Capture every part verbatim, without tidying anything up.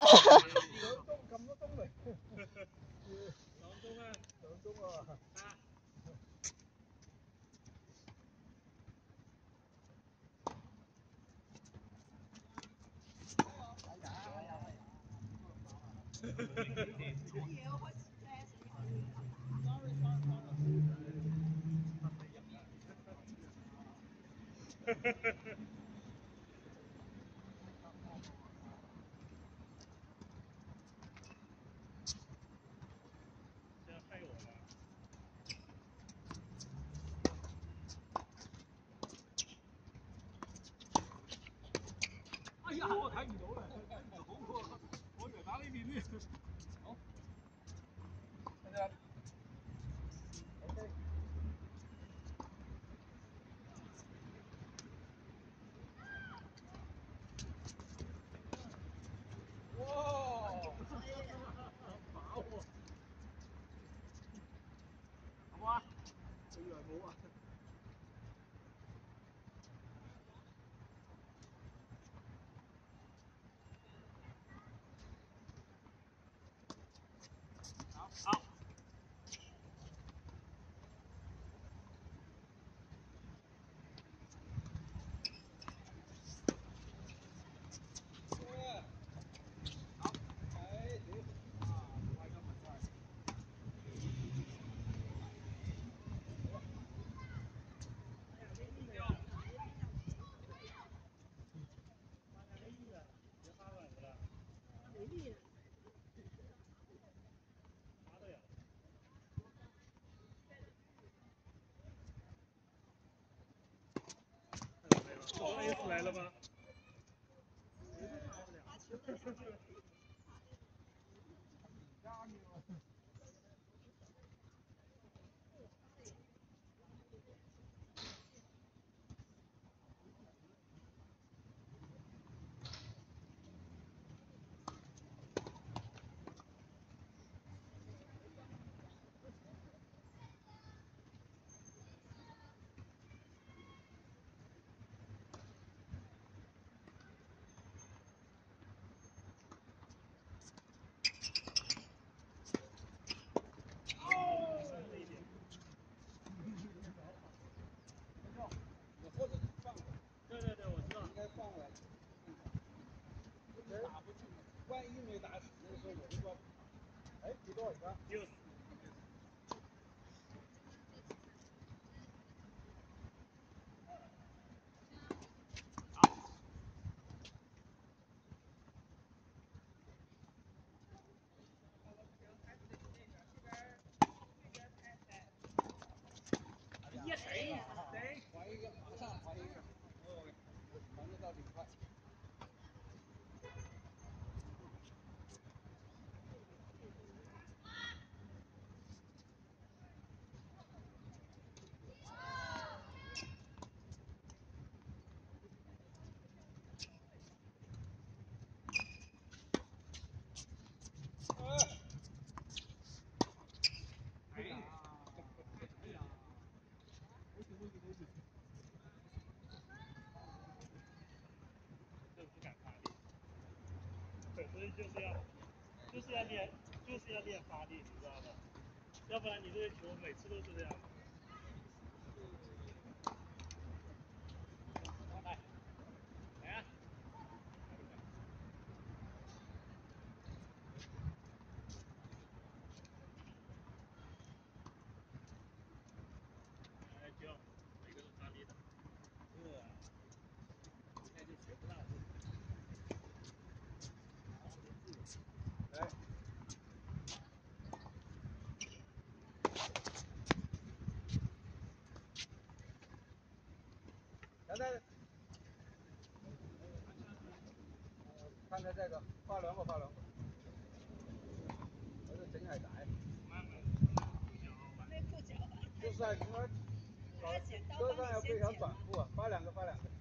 鐘咁多鐘嚟，兩鐘啊，兩鐘喎。哎呀，我睇唔到啦，睇唔到喎，我以為打呢邊添。好，得啦。OK。哇！飽喎。好唔好啊？我以為冇啊。好。哦 ，S 来了吗？或者放了，对对对，我知道，应该放了，打不进，万一没打死，那个时候我就说，哎，提多少分？六十。哎呀，谁呀？谁？还一个，马上还一个，哦，反正到挺快。所以就是要，就是要练，就是要练发力，你知道吗？要不然你这个球每次都是这样。来，来啊！来球，每个都发力的。是啊，现在就学不到这个。来。现在，看看这个，发两个，发两个。我这整下大。慢慢，没裤脚。就是啊，你说，车上要配条短裤啊，发两个，发两个。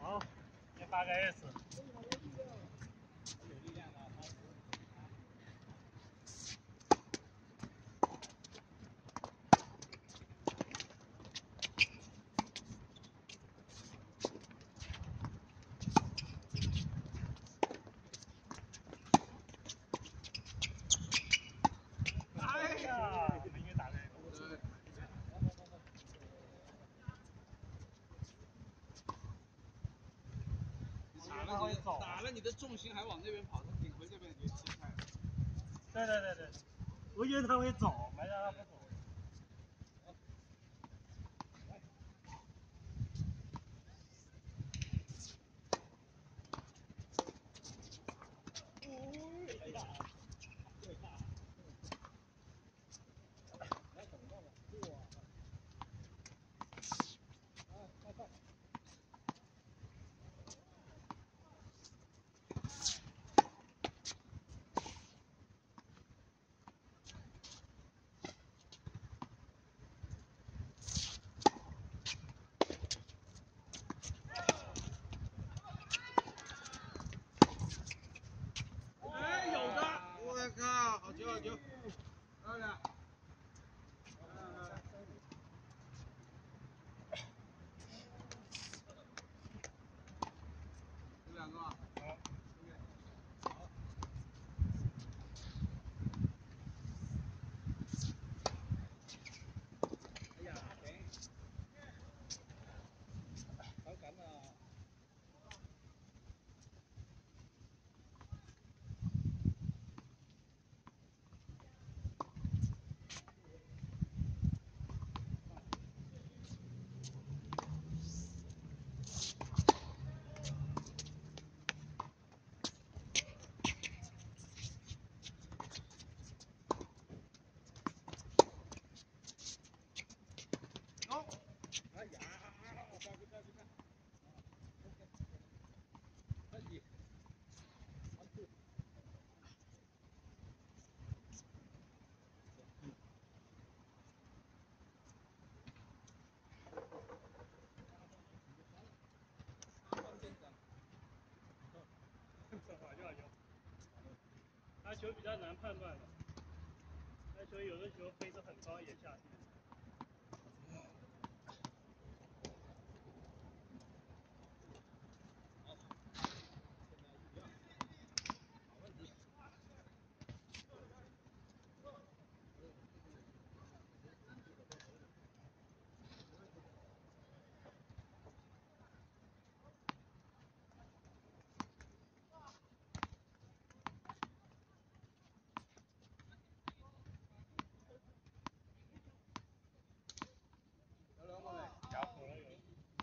好，先发个 S。哎呀，没给打这个。 打了你的打了你的重心还往那边跑，他顶回这边就切开了。 对对对对，我以为他会走，没想到他不走。哎呀！来等到了，哇！啊，快快！哎，有的！我靠，好球好球！漂亮！有两个啊。好。哎呀，停！好緊啊！走！哎呀，不要不要不要！可以。正好要有，他球比较难判断的，那球有的球飞得很高也下去。夹口了有。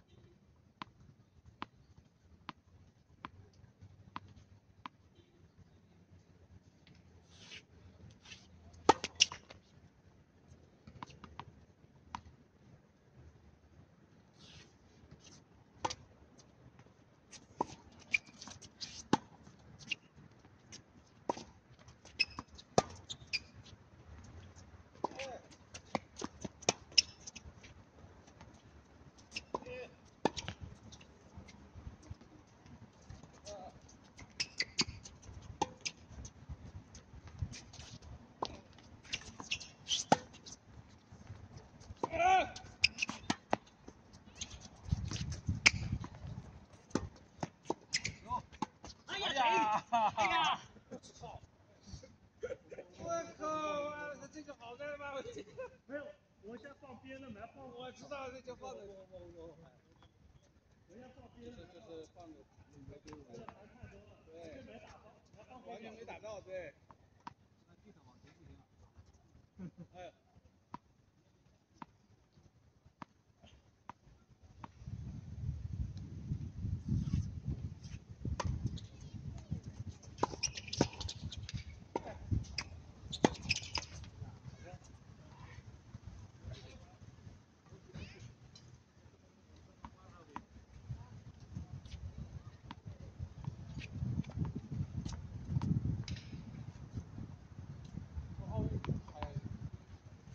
哎呀！哎呀！操！我靠！这这个好在吗？没有，我先放边的，没放。我知道这就放的。我我我。人家放边的，就是放的。这个盘太多了，对，没打到，完全没打到，对。那地上往前不行啊。哎。奥运还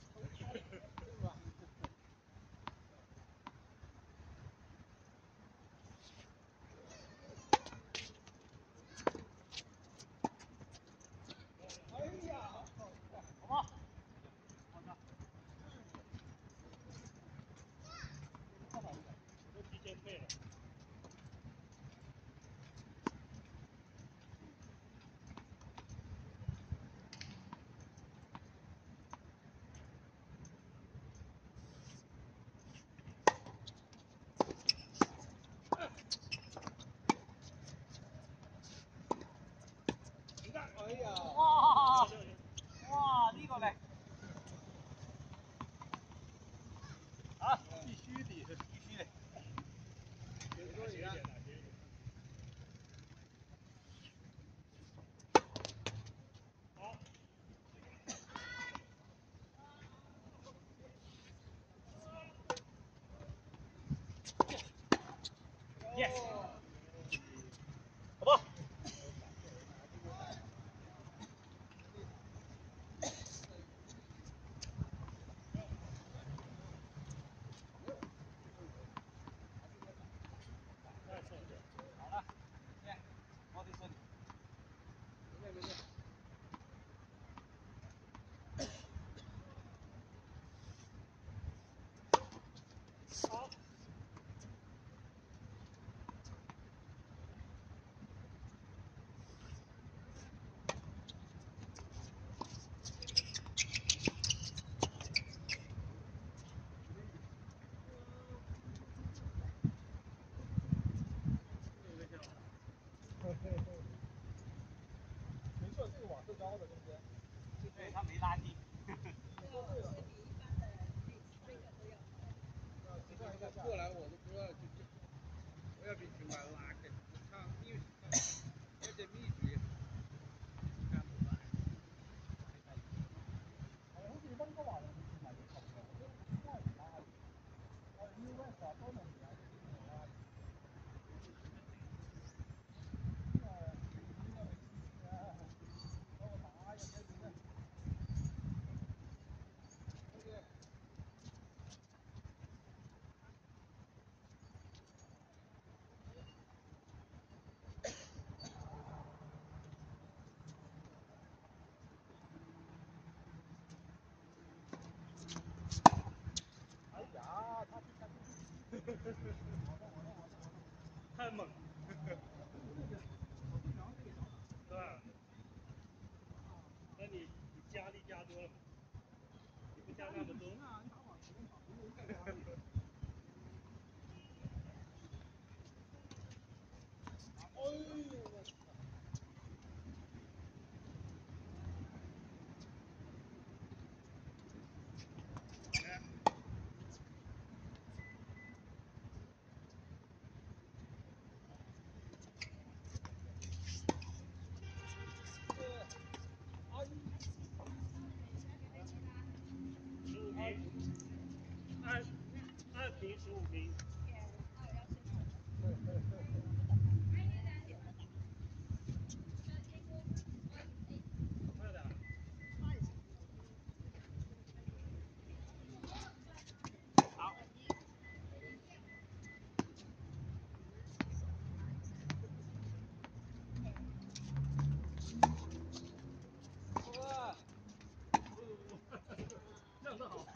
斜一点的，斜一点。好。Yes。好不？好了，耶，我的顺。没事没事。好。 没错，这个网是高的，对不对？ 对，它没拉低。 过来我都不知道，就就我要比平板拉开，唱密，而且密集。看不出来。好像是温哥华人平板就差不多，我都不知道你拉的。哦 ，U S 啊，都能拉，都能拉。那那没意思啊，把我打呀，开始了。对不对？哎呀，他他太猛。对吧？那你你加力加多了嘛？你不加那么多。 啊，你打网球嘛，不用再加力。哎呦我操！ 十五平，二二平十五平。快点。好。哇！这样子好。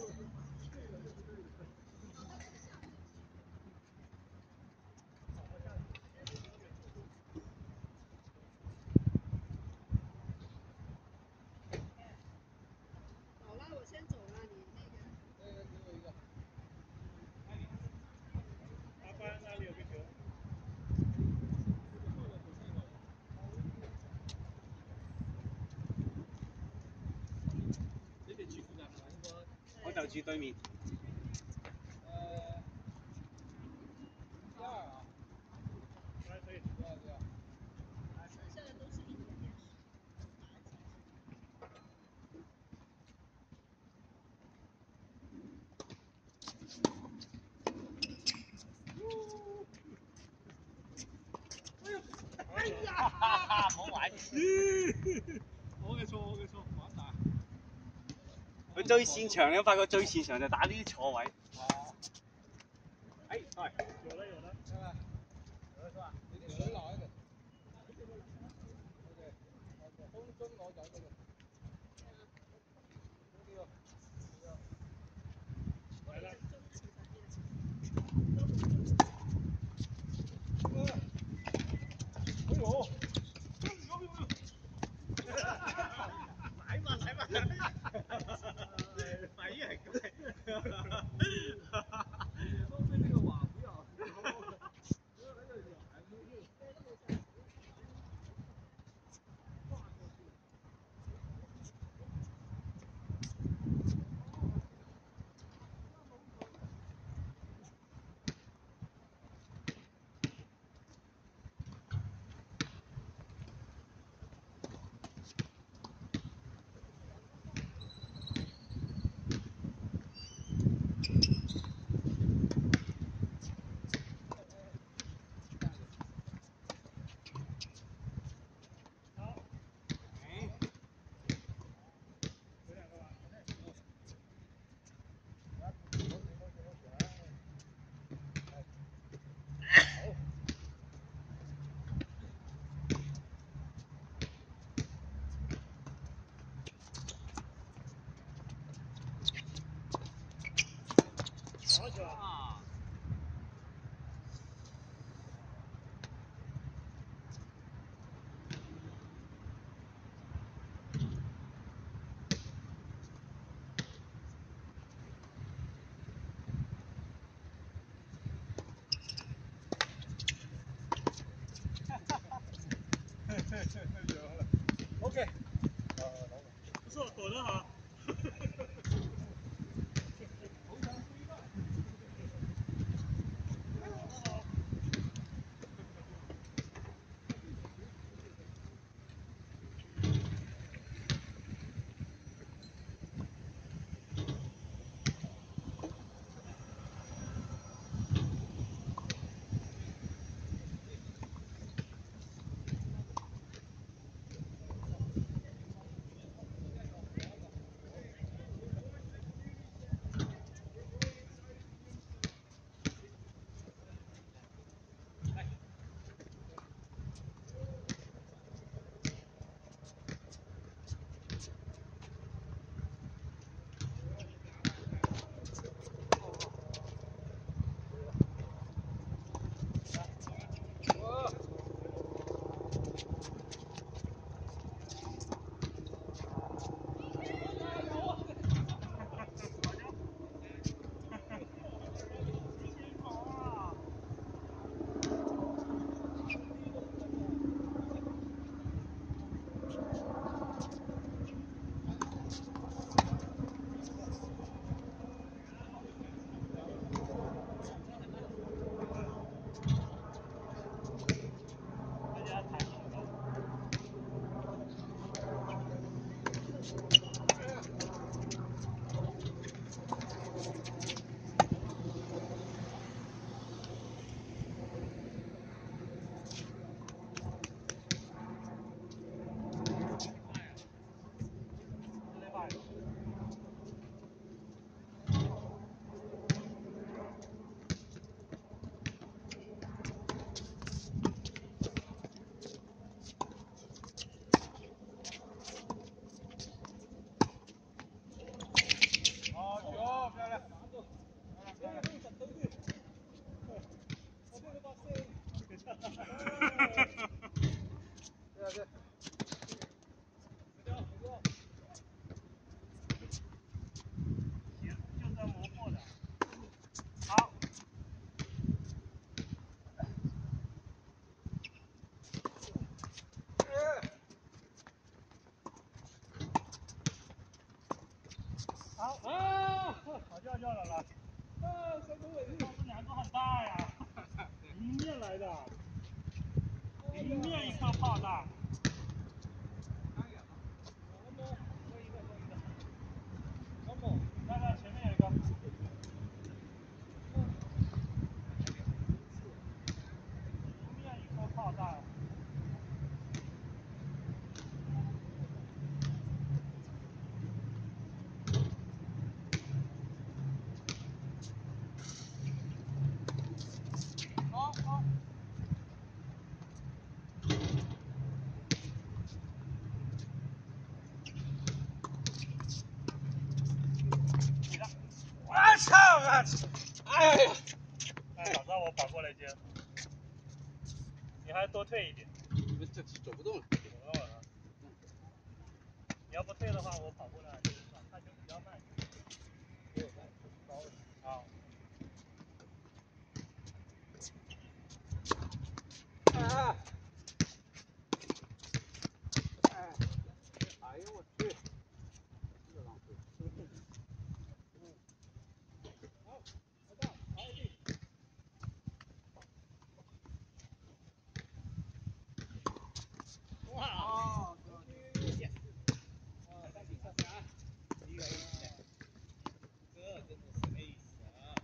好了，我先走了，你那个。 那个给我一个。 阿班那里有个球。 你哋住附近係嘛？應該。 我就住對面。 誒，第二啊。 哎，可以。 对啊对啊。 剩下的都是一点点水。 哎呀！冇玩。 我嘅錯，我嘅錯，玩大。 佢追線場，你發覺追線場就打呢啲錯位。 哦。 哎，係。有了有了。 係咪？有是吧？你啲水流一個。OK，OK，空中攞走嗰個。呢個。 來了。 哎呦！有有有！ 來嘛來嘛！反應很快。 也说对这个网比较，因为那个小孩子又跨过去。 OK。 不错，躲得好。好啊，好叫叫了了。啊，什么问题？这难度很大呀，迎面来的，迎面一颗炮弹。看看前面有一个。迎面一颗炮弹。好好。你的。我操！哎呀！哎，早知道我跑过来接。你还多退一点。 你们这走不动了。 走不动了。你要不退的话，我跑过来，它就比较慢。好。 啊！哎！哎呦我去！这浪费。好，好到，好一点。哇！哦，yes。啊，三比三啊！一个 ace。这真的是 ace 啊！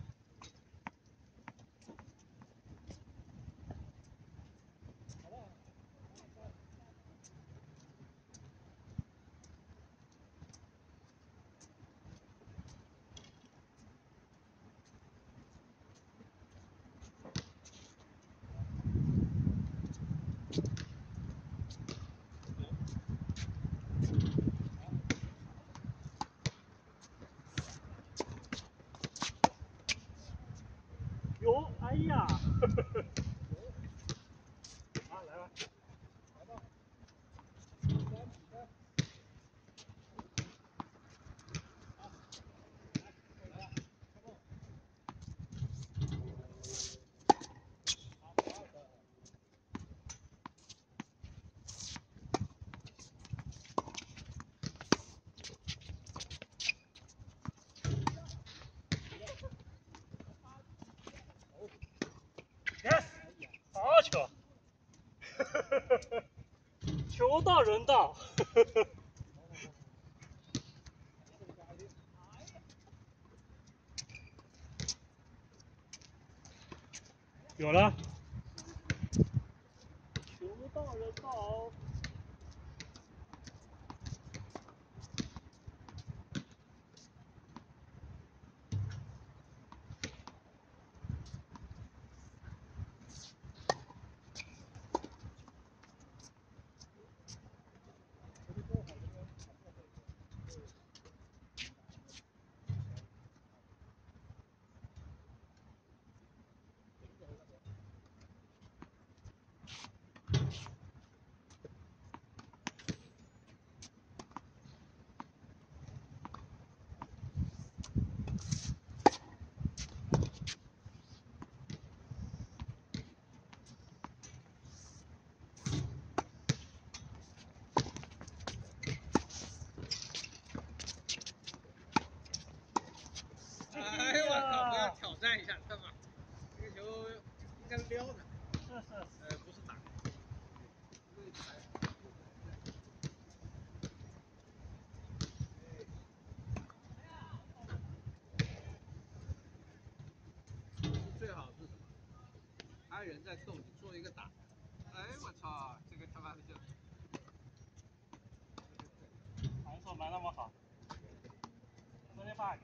球到人到。有了。球到人到。 哎呦我靠！我要挑战一下他嘛，这个球应该是撩的， 是是， 呃，不是打。最好是什么？还有人在动，你做一个打。哎我操，这个他妈的就。 防守没那么好。昨天发。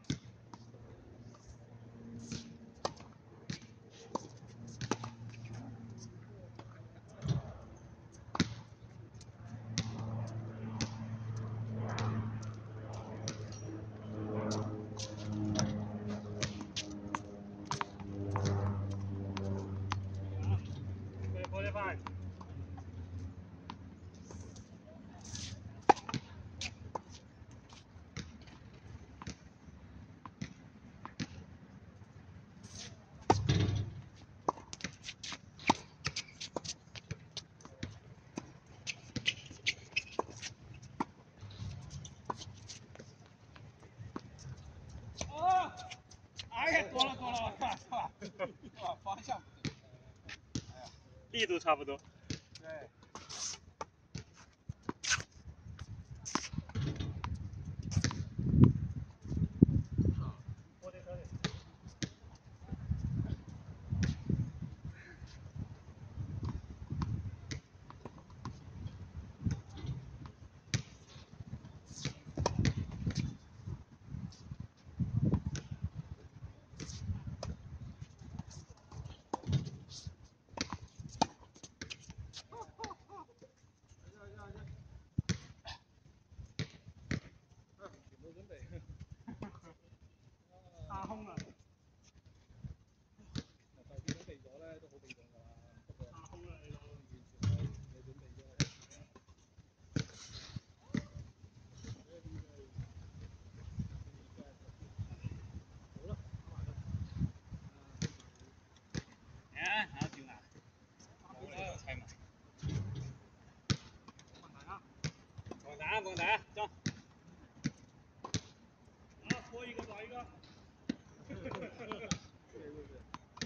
多了多了，我靠，哇，方向不对，哎呀， 力度差不多。 对。 打空了。 就見到避咗咧，都好被動㗎啦。不過打空啦，你都完全係未準備啫。好啦，打埋佢。 誒，打掉牙。冇啦，砌埋。 冇問題啊。 放打，放打，走。啊，搓一个打一个。 对对对。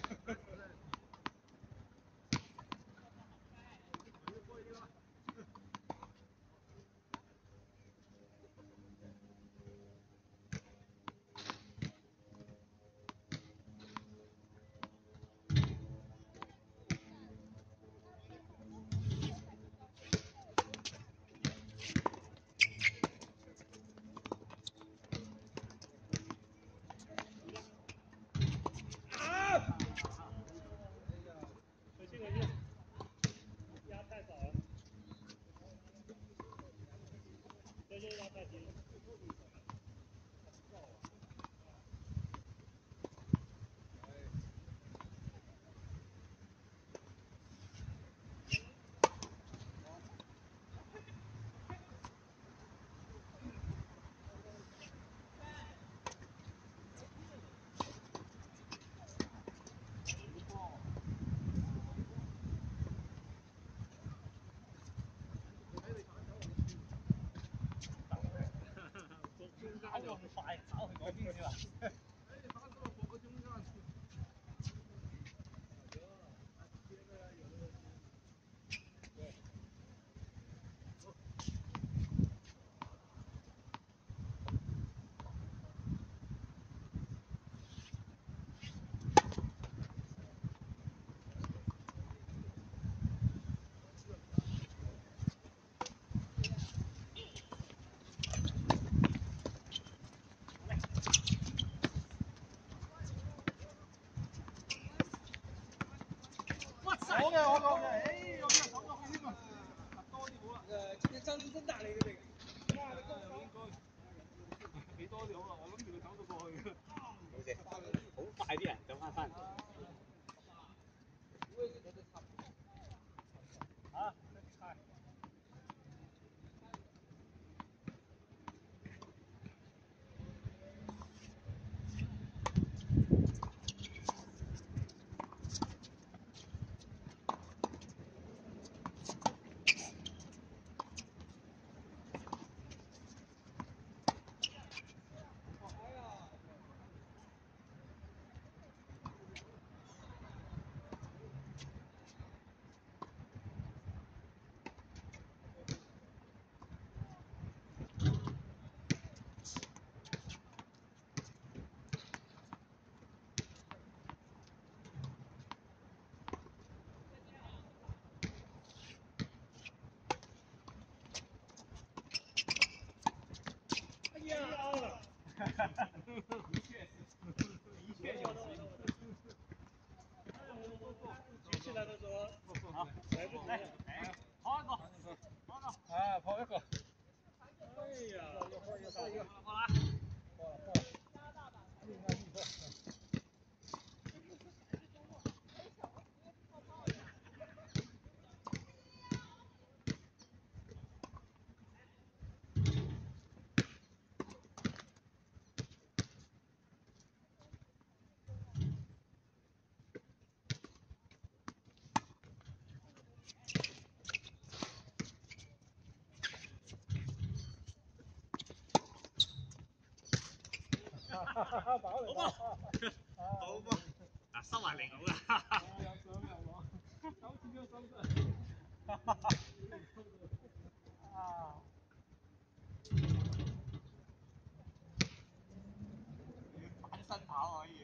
打咁快，跑去嗰邊先啦。 誒，打到火中間。 好嘅，好嘅，好嘅，誒，有啲人手咗去添啊，多啲好啦。 誒，今天張子真大嚟嘅這個。哇，你咁應該俾多啲好啦，我諗住佢走咗過去。 好嘅，好快啲人走翻翻。 啊！一切有举起来的时候， 好， 来不及了。 哎，跑一個，跑一個，啊，跑一個。 哎呀， 跑一個，跑一個，跑啦。跑了，跑了。應該預報。好波， 好波，嗱收埋嚟好啦。 有上有落，手指咗手勢。啊！ 反身跑可以。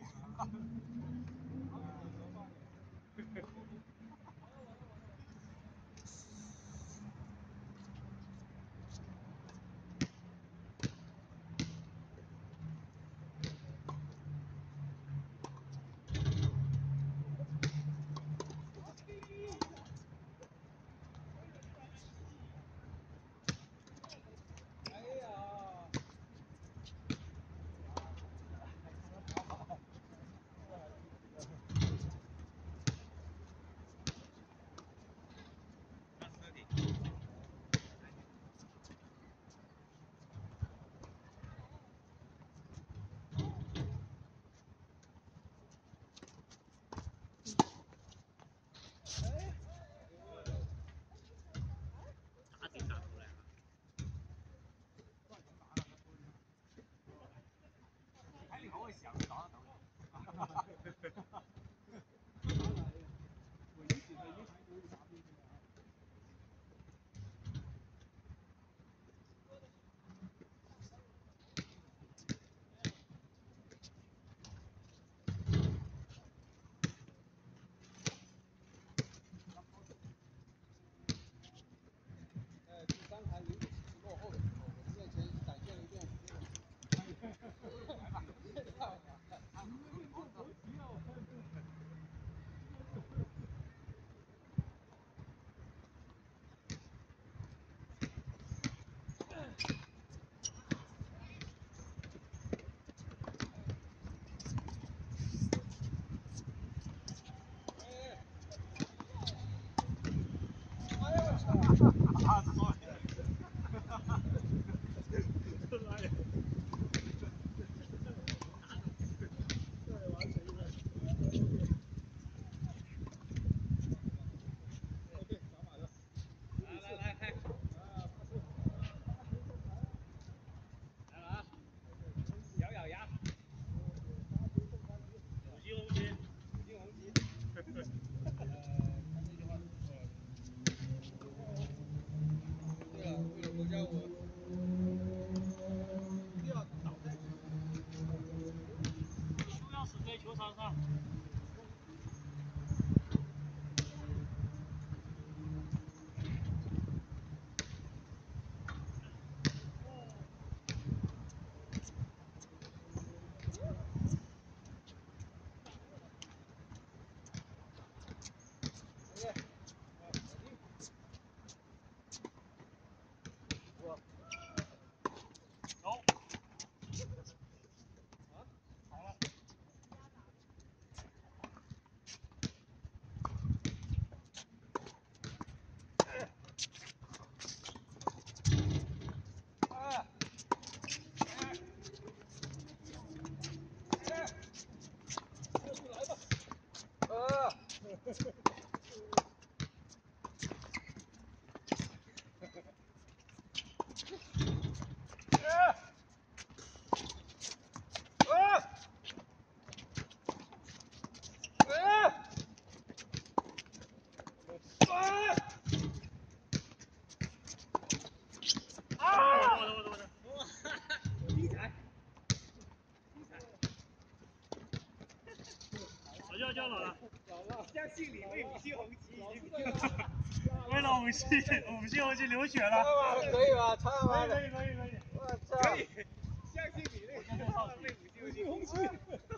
我要叫老了， 相信你为五星红旗已经为了五星五星红旗流血了。 可以吧？差吧？ 可以可以可以。 我操！ 可以，相信你为为五星红旗。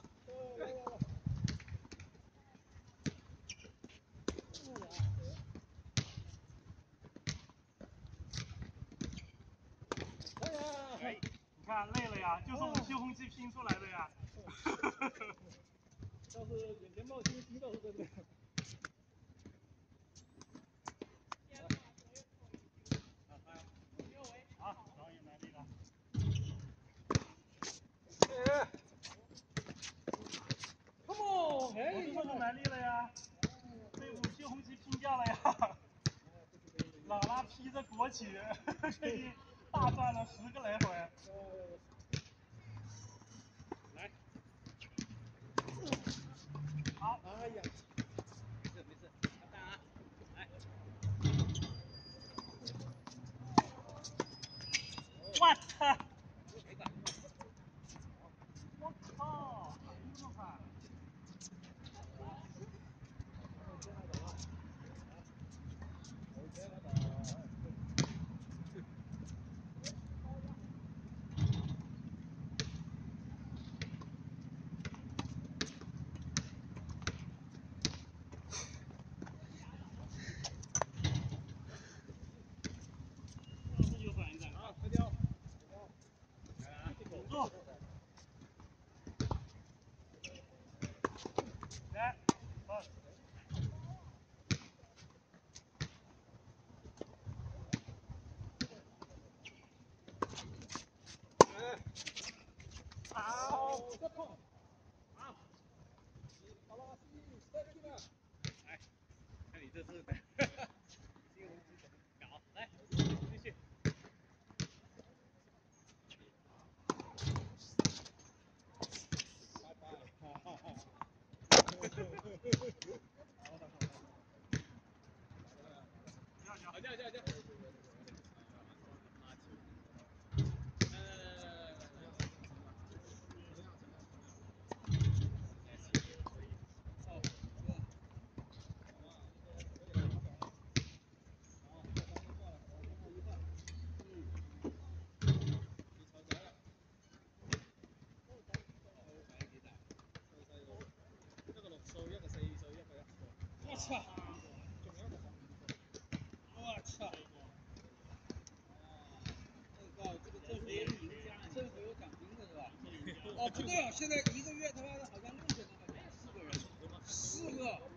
你看累了呀，就是五星红旗拼出来的呀。 要是眼前冒金星倒是真的。 好，导演来力了。 Come on！ 我是不是蛮力了呀？被五星红旗拼掉了呀！老拉披着国旗，可以大转了十个来回。 来。 好。 哎呀。 没事没事，打啊！来。 我操！我靠！这么快！ 好，快掉！ 稳住！来，好。 好，再碰。好。好了，再去吧。 来，看你这次。星红旗怎么搞？来，继续。 拜拜。哈哈哈。 好，叫叫叫。 我操！我操！ 这个这个这是赢家，政府有奖金的是吧？哦，不对啊，现在一个月他妈的好像六千多块钱，四个人，四个。